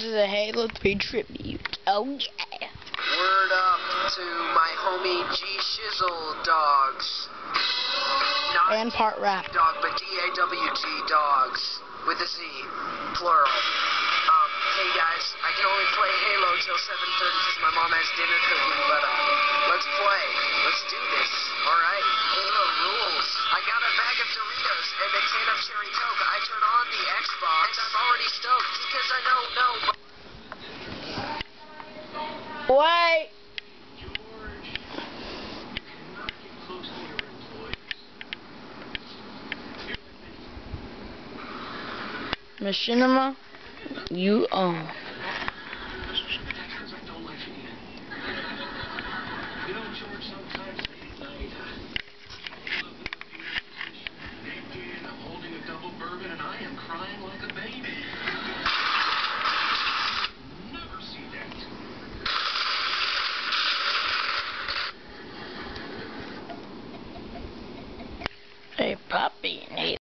This is a Halo 3 tribute. Oh yeah. Word up to my homie G Shizzle dogs. Not And part rap. dog, but D-A-W-G dogs with a Z, plural. Hey guys, I can only play Halo till 7:30 because my mom has dinner cooking, but let's play. Let's do this. Alright? Halo rules. I got a bag of Doritos and a can of cherry Coke. I turn on the Xbox and I'm already stoked because I know Wait. Machinima, you own. Hey, puppy.